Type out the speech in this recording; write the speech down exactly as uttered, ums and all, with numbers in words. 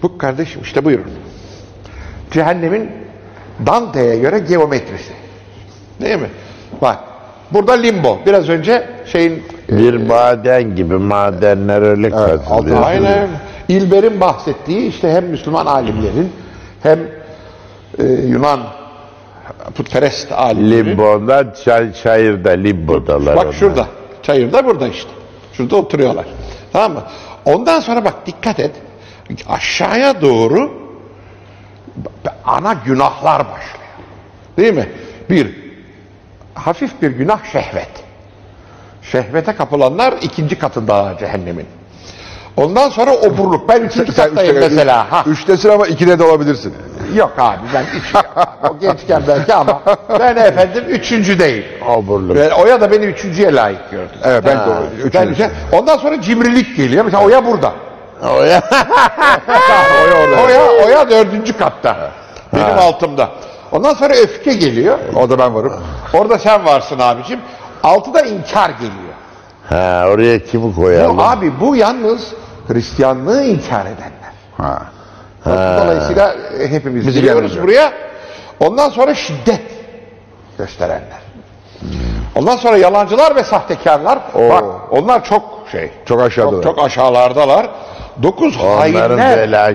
Bu kardeşim işte buyurun. Cehennemin Dante'ye göre geometrisi. Değil mi? Bak. Burada limbo. Biraz önce şeyin... Bir e, maden gibi, madenler öyle evet, kazılıyor. Aynen. İlber'in bahsettiği işte hem Müslüman alimlerin hem e, Yunan putperest alimlerin. Limbo'da, çay, çayırda, limbodalar. Bak onlar. şurada. Çayırda burada işte. Şurada oturuyorlar. Tamam mı? Ondan sonra bak dikkat et. Aşağıya doğru ana günahlar başlıyor. Değil mi? Bir, hafif bir günah şehvet. Şehvete kapılanlar ikinci katında cehennemin. Ondan sonra oburluk. Ben üçüncü Sen kattayım üçte, mesela. Ha. Üçtesin ama ikide de olabilirsin. Yok abi ben üç. O gençken belki ama ben efendim üçüncüdeyim. Oburluk. Ve Oya da beni üçüncüye layık gördü. Evet ben Ha. de Ben üçüncü. üçe- Ondan sonra cimrilik geliyor. Mesela Oya burada. Oya. Oya, orada. Oya, Oya dördüncü katta. Benim Ha. altımda. Ondan sonra öfke geliyor. Orada ben varım. Orada sen varsın abicim. Altıda inkar geliyor. Ha, oraya kimi koyalım? Bu, abi bu yalnız Hristiyanlığı inkar edenler. Ha. Dolayısıyla hepimiz Bizi geliyoruz gelmiyor. buraya. Ondan sonra şiddet gösterenler. Ondan sonra yalancılar ve sahtekarlar. Oo. Bak onlar çok şey. Çok aşağıdalar. Çok, çok aşağılardalar. Dokuz Onların hainler. bela